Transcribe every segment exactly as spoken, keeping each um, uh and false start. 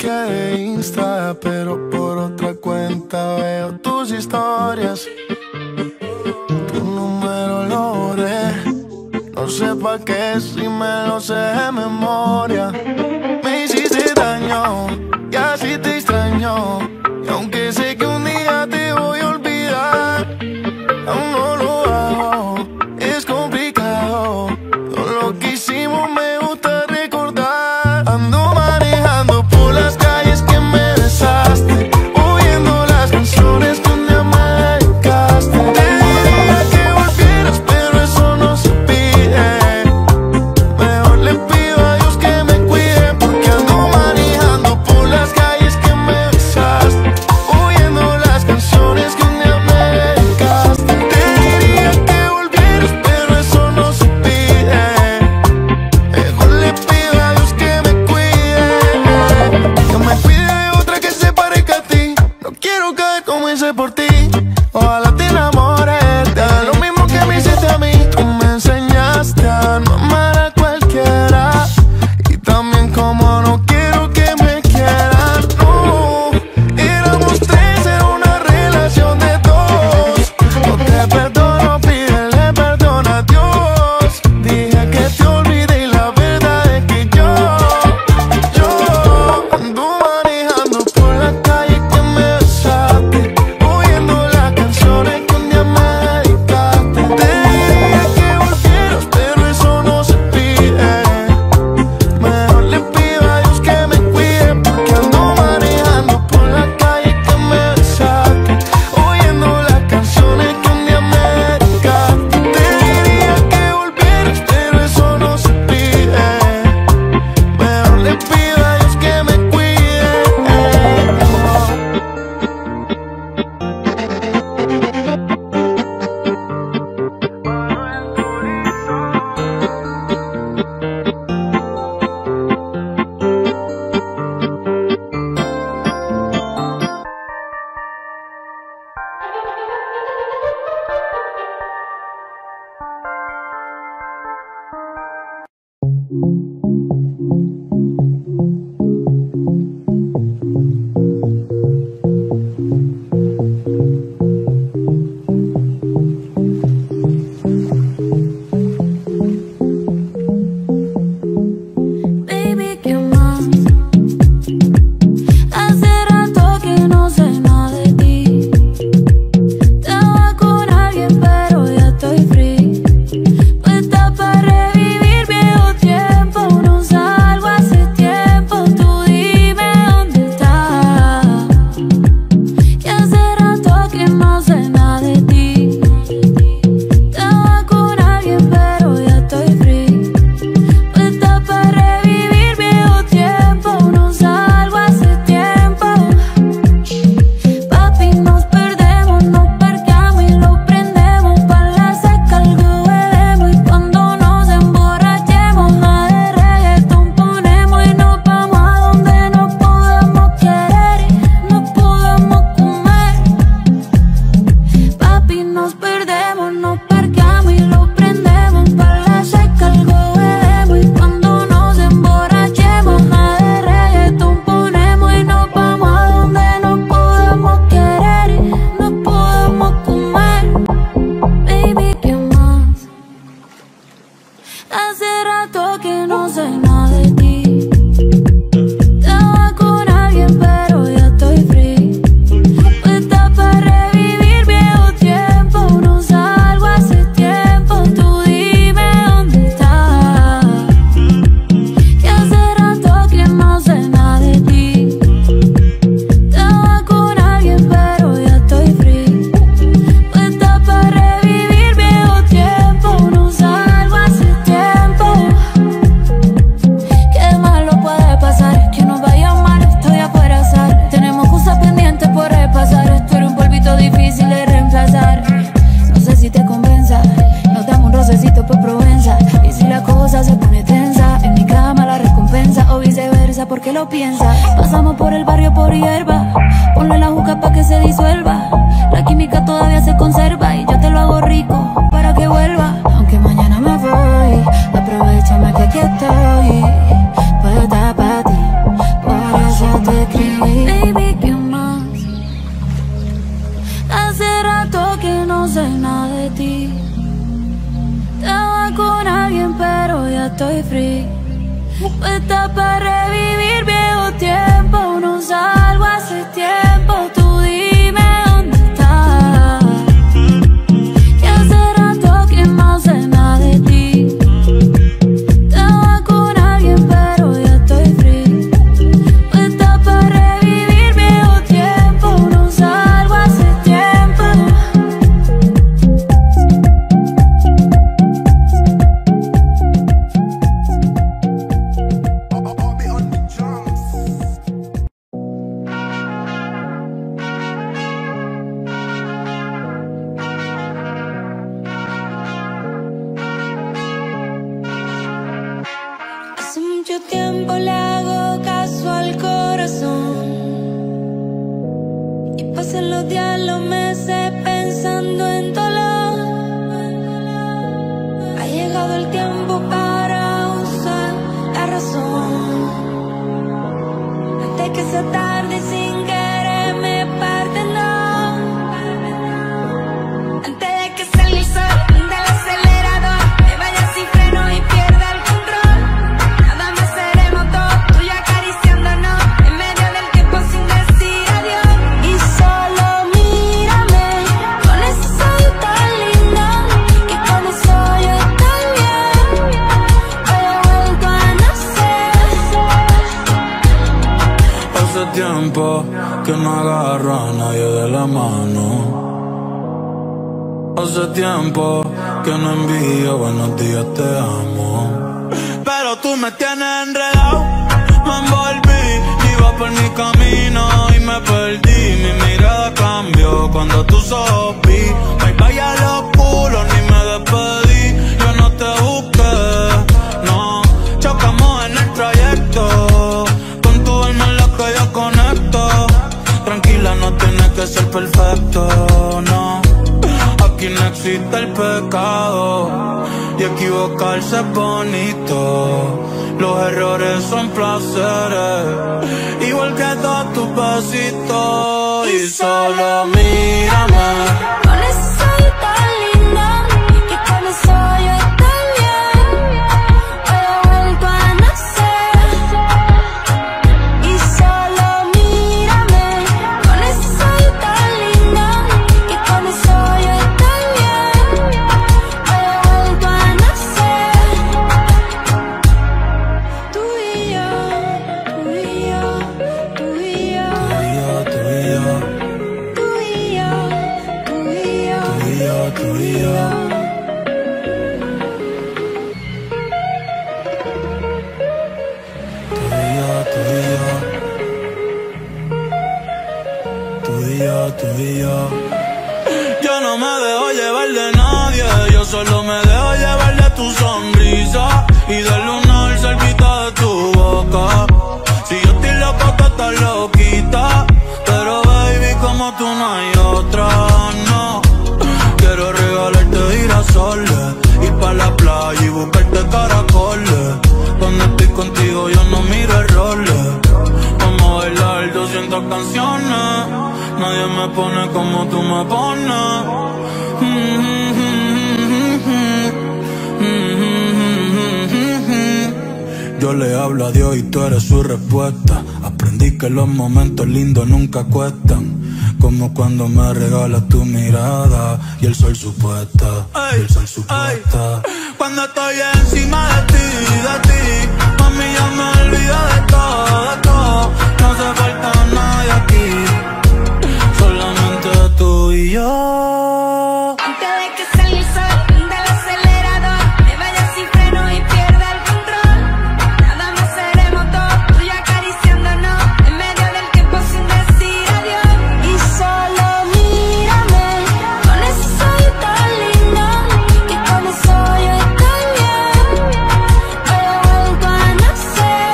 bloqueé de Insta, pero por otra cuenta veo tus historias. Tu número lo borré, no sé pa' qué si me lo sé de memoria. Me hiciste daño y así te extraño, y aunque sé que un día te voy a olvidar, aún no lo hago, es complicado. Todo lo que hicimos me gusta recordar. Ando manejando por las calles que me besaste, oyendo las canciones que un día me dedicaste. Te diría que volvieras, pero eso no se pide. Mejor le pido a Dios que me cuide, porque ando manejando por las calles que me besaste, oyendo las canciones que un día me dedicaste. Te diría que volvieras, pero eso no se pide. Mejor le pido a Dios que me cuide, que me cuide de otra que se parezca a ti. No quiero caer como hice por ti. Ojalá te enamores, te haga lo mismo que me hiciste a mí. Tú me enseñaste a no amar a cualquiera, y también como no quiero que me quieran. No, éramos tres, era una relación de dos. No te perdono, pídele perdón a Dios. Dije que te olvidé y la verdad es que yo, yo ando manejando por la calle que me besaste, oyendo las canciones que un día me dedicaste. Te diría que volvieras, pero eso no se pide. Mejor le pido a Dios que me cuide, porque ando manejando por la calle que me besaste, oyendo las canciones que un día me dedicaste. Te diría que volvieras, pero eso no se pide. Mejor le pido a Dios que me cuide. Baby, ¿qué más? Hace rato que no sé nada de ti. Estaba con alguien pero ya estoy free. Puesta para revivir viejo tiempo. No salgo hace tiempo, tú dime dónde estás. Que hace rato que no sé nada de ti. Estaba con alguien pero ya estoy free. Puesta para revivir viejo tiempo, no salgo hace tiempo. Papi, nos perdemos, nos parqueamos y lo prendemos. Pa' la seca algo bebemos, y cuando nos emborrachemos, nada de reggaetón ponemos y nos vamos a donde nos podamos querer y nos podamos comer. Papi, nos perdemos, nos parqueamos y lo prendemos. Pa' la seca algo bebemos, y cuando nos emborrachemos, nada de reggaetón ponemos y nos vamos a donde nos podamos querer y nos podamos comer. Baby, ¿qué más? Hace rato que no sé nada de ti. Estaba con alguien pero ya estoy free. Puesta para revivir viejo tiempo, no salgo hace tiempo, tú dime dónde estás. Que hace rato que no sé nada de ti. Estaba con alguien pero ya estoy free. Puesta para revivir viejo tiempo, no salgo hace tiempo. Qué malo puede pasar, que nos vaya mal, estoy a por azar. Tenemos cosas pendientes por repasar, esto era un polvito difícil de reemplazar. No sé si te convenza, nos damos un rocecito por Provenza. Y si la cosa se pone tensa, en mi cama la recompensa, o viceversa, porque lo piensa. Pasamos por el barrio por hierba, ponle la juca pa' que se disuelva. La química todavía se conserva y yo te lo hago rico para que vuelva. Aunque mañana me voy, aprovechame que aquí estoy, puesta pa' ti, por eso te no sé nada de ti. Estaba con alguien pero ya estoy free. Puesta para revivir viejo tiempo. No salgo hace tiempo. Tú dime dónde estás. Que hace rato que no sé nada de ti. Estaba con alguien pero ya estoy free. Puesta para revivir viejo tiempo. No salgo hace tiempo. Hace mucho tiempo le hago caso al corazón y pasan los días, los meses pensando en dolor. Ha llegado el tiempo para usar la razón antes que sea tarde y sin querer me parte, no. Antes de que salga el sol del acelerador, me vaya sin freno y pierda el control. Nada más seremos dos, tú y yo acariciándonos en medio del tiempo sin decir adiós. Y solo mírame con esa ojos tan linda, que con eso yo estoy bien. Hoy he vuelto a nacer. Hace tiempo que no agarro a nadie de la mano. Hace tiempo que no envío buenos días, te amo. Pero tú me tienes enredado, me envolví, iba por mi camino y me perdí. Mi mirada cambió cuando tus ojos vi. Bye bye a los culos, ni me despedí. Yo no te busqué, no. Chocamos en el trayecto, con tu alma en la que yo conecto. Tranquila, no tienes que ser perfecto, no. Aquí no existe el pecado y equivocarse es bonito. Los errores son placeres, igual que todos tus besitos. Y solo mírame Con esa ojos tan linda, que con eso yo estoy bien. Hoy he vuelto a nacer. Y solo mírame con esa ojos tan linda, que con eso yo estoy bien. Hoy he vuelto a nacer. Tú y yo, tú y yo, tú y yo, tú y yo, tú y yo, tú y yo, tú y yo, tú y yo. Tú y yo, tú y yo, tú y yo. Yo no me dejo llevar de nadie, yo solo me dejo llevar de tu sonrisa y del lunar cerquita de tu boca. Si yo estoy loco, tú estás loquita, pero baby, como tú no hay otra, no. Quiero regalarte girasoles, ir pa' la playa y buscarte caracoles. Cuando estoy contigo yo no miro errores. Vamos a bailar doscientas canciones, nadie me pone como tú me pones. Yo le hablo a Dios y tú eres su respuesta. Aprendí que los momentos lindos nunca cuestan, como cuando me regalas tu mirada y el sol supuesta, y el sol supuesta. Cuando estoy encima de ti, de ti, mami, ya me olvido de todo, de todo. No hace falta nadie aquí, solamente tú y yo. antes de que salga el sol del acelerador, me vaya sin freno y pierda el control. Nada más seremos dos, tú y yo acariciándonos en medio del tiempo sin decir adiós. Y solo mírame con esa ojos tan linda, que con eso yo estoy bien. Hoy he vuelto a nacer.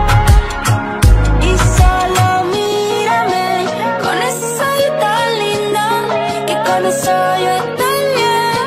Y solo mírame con esa ojos tan linda, que con eso yo estoy bien.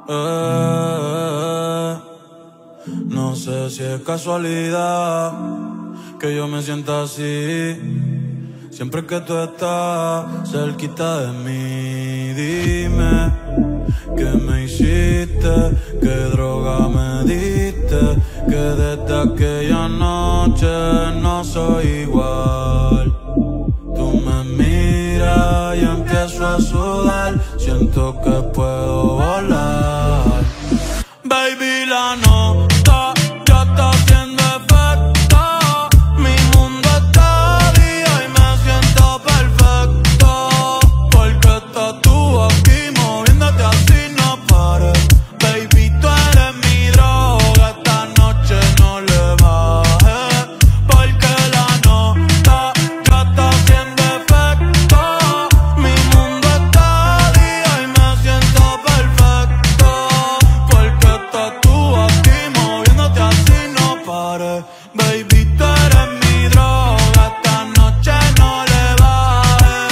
Eh, no sé si es casualidad que yo me sienta así siempre que tú estás cerquita de mí. Dime qué me hiciste, qué droga me diste, que desde aquella noche no soy igual. Tú me miras y empiezo a sudar, siento que puedo volar. Baby, la nota ya está haciendo efecto. Mi mundo está día y me siento perfecto, porque estás tú aquí moviéndote así, no pares. Baby, tú eres mi droga, esta noche no le bajes, porque la nota ya está haciendo efecto. Mi mundo está día y me siento perfecto, porque estás tú aquí moviéndote así, no pares. Baby, tú eres mi droga, esta noche no le bajes.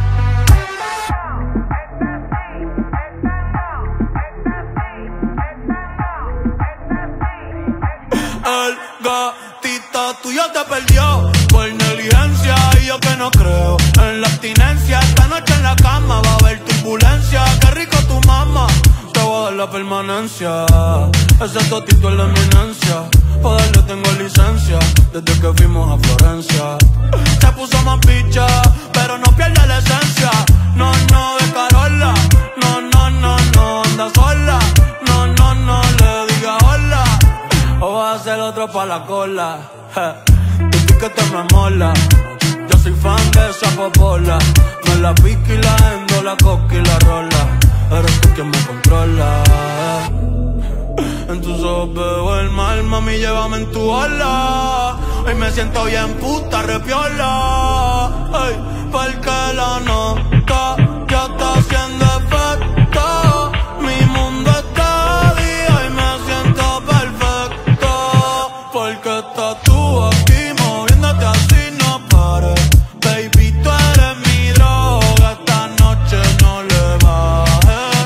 El gatito tuyo te perdió por negligencia, y yo que no creo en la abstinencia. Esta noche en la cama va a haber turbulencia. Qué rico tu mamá, te voy a dar la permanencia. Ese totito es la eminencia, pa' darle tengo licencia desde que fuimos a Florencia. Se puso más picha, pero no pierde la esencia. No, no, de Carola, no, no, no, no, anda sola. No, no, no, le diga hola, o vas a ser otro pa' la cola. Tú que te me mola, yo soy fan de esa popola. Me la pica y la endo, la coca y la rola. Eres tú quien me controla. En tus ojos veo el mal, mami, llévame en tu ola. Hoy me siento bien puta, repiola. Ey, porque la nota ya está haciendo efecto. Mi mundo está día y me siento perfecto, porque estás tú aquí moviéndote así, no pares. Baby, tú eres mi droga, esta noche no le bajes.